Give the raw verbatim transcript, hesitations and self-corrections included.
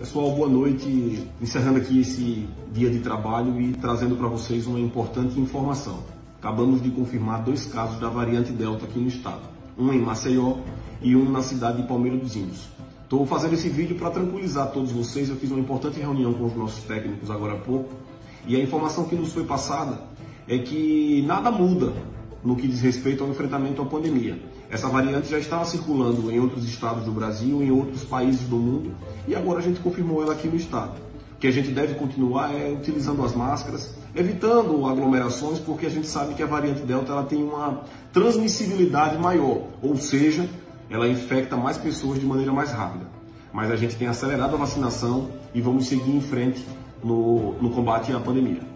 Pessoal, boa noite. Encerrando aqui esse dia de trabalho e trazendo para vocês uma importante informação. Acabamos de confirmar dois casos da variante Delta aqui no estado. Um em Maceió e um na cidade de Palmeira dos Índios. Estou fazendo esse vídeo para tranquilizar todos vocês. Eu fiz uma importante reunião com os nossos técnicos agora há pouco e a informação que nos foi passada é que nada muda no que diz respeito ao enfrentamento à pandemia. Essa variante já estava circulando em outros estados do Brasil, em outros países do mundo, e agora a gente confirmou ela aqui no estado. O que a gente deve continuar é utilizando as máscaras, evitando aglomerações, porque a gente sabe que a variante Delta ela tem uma transmissibilidade maior, ou seja, ela infecta mais pessoas de maneira mais rápida. Mas a gente tem acelerado a vacinação e vamos seguir em frente no, no combate à pandemia.